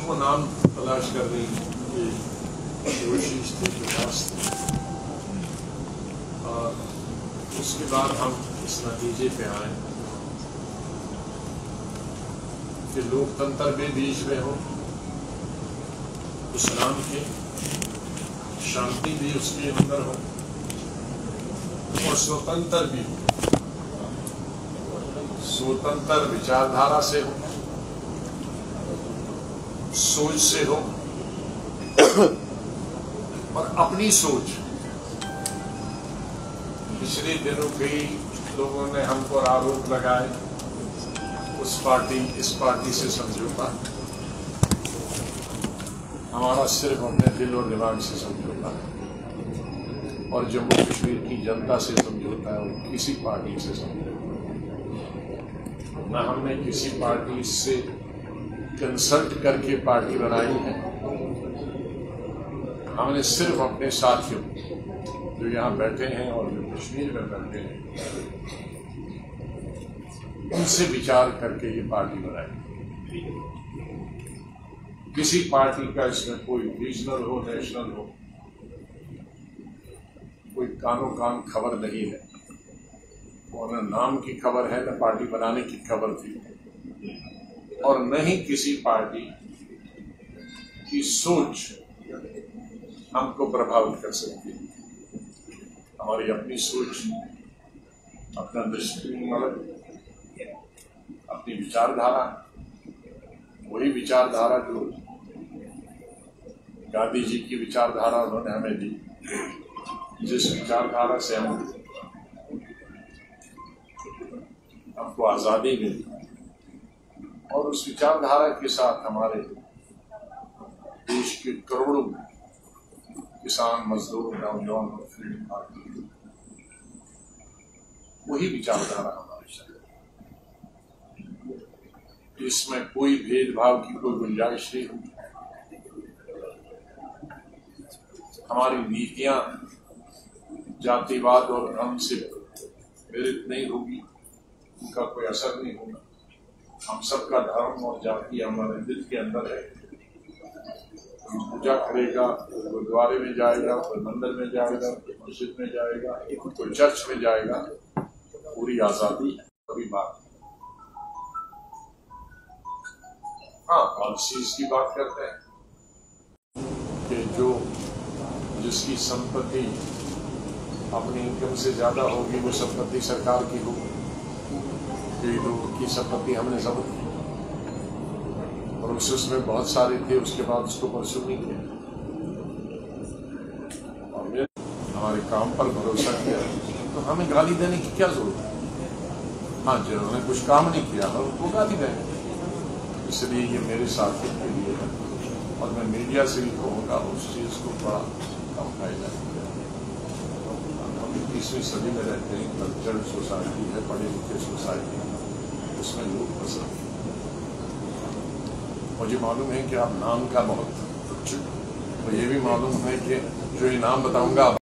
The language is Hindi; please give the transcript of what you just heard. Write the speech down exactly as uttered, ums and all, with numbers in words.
वो नाम तलाश करने की कोशिश थी, प्रयास थी, और उसके बाद हम इस नतीजे पे आए कि लोकतंत्र भी बीच में हो, इस्लाम की शांति भी उसके अंदर हो और स्वतंत्र भी हो, स्वतंत्र विचारधारा से हो, सोच से हो और अपनी सोच। पिछले दिनों कई लोगों ने हम पर आरोप लगाए उस पार्टी इस पार्टी से समझौता, हमारा सिर्फ अपने दिल और दिमाग से समझौता है और जम्मू कश्मीर की जनता से समझौता है और किसी पार्टी से समझौता न हमने किसी पार्टी से कंसल्ट करके पार्टी बनाई है। हमने सिर्फ अपने साथियों जो यहाँ बैठे हैं और जो कश्मीर में बैठे हैं उनसे विचार करके ये पार्टी बनाई। किसी पार्टी का इसमें कोई रीजनल हो, नेशनल हो, कोई कानो कान खबर नहीं है और न नाम की खबर है, न पार्टी बनाने की खबर थी और न ही किसी पार्टी की सोच हमको प्रभावित कर सकती है। हमारी अपनी सोच, अपना दृष्टिकोण, अपनी विचारधारा, वही विचारधारा जो गांधी जी की विचारधारा उन्होंने हमें दी, जिस विचारधारा से हम हमको आजादी मिली और उस विचारधारा के साथ हमारे देश के करोड़ों किसान, मजदूर, नौजवान और फ्रीडम पार्टी, वही विचारधारा हमारे साथ। इसमें कोई भेदभाव की कोई गुंजाइश नहीं होगी। हमारी नीतियां जातिवाद और धर्म से प्रेरित नहीं होगी, उनका कोई असर नहीं होगा। हम सबका धर्म और जाति हमारे दिल के अंदर है। पूजा करेगा, गुरुद्वारे में जाएगा, कोई मंदिर में जाएगा, कोई मस्जिद में जाएगा, कोई चर्च में जाएगा, पूरी आजादी है। कभी बात हाँ पॉलिसीज की बात करते हैं कि जो जिसकी संपत्ति अपनी इनकम से ज्यादा होगी वो संपत्ति सरकार की होगी। कई लोगों की संपत्ति हमने जब्त की और उससे उसमें बहुत सारे थे, उसके बाद उसको परसू नहीं किया और हमारे काम पर भरोसा किया तो हमें गाली देने की क्या जरूरत है। हाँ, जिन्होंने कुछ काम नहीं किया था उनको गाली देंगे, इसलिए ये मेरे साथियों के लिए है और मैं मीडिया से भी कहूँगा उस चीज को बड़ा कम फायदा किया। हम इक्कीसवीं सदी में रहते हैं, कल्चरल सोसाइटी है, पढ़े लिखे सोसाइटी, उसमें लोग पसंद। मुझे मालूम है कि आप नाम का बहुत, तो ये भी मालूम है कि जो ये नाम बताऊंगा